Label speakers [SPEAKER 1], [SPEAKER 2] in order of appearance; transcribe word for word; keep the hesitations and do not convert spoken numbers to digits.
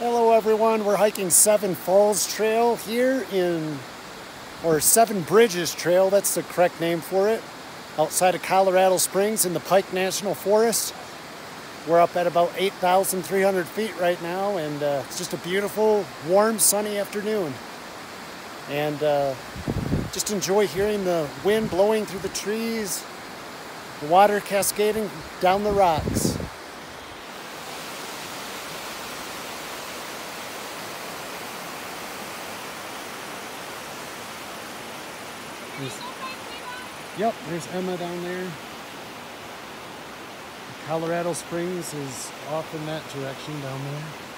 [SPEAKER 1] Hello everyone, we're hiking Seven Falls Trail here in, or Seven Bridges Trail, that's the correct name for it, outside of Colorado Springs in the Pike National Forest. We're up at about eight thousand three hundred feet right now, and uh, it's just a beautiful, warm, sunny afternoon. And uh, just enjoy hearing the wind blowing through the trees, the water cascading down the rocks. There's, yep, there's Emma down there. Colorado Springs is off in that direction down there.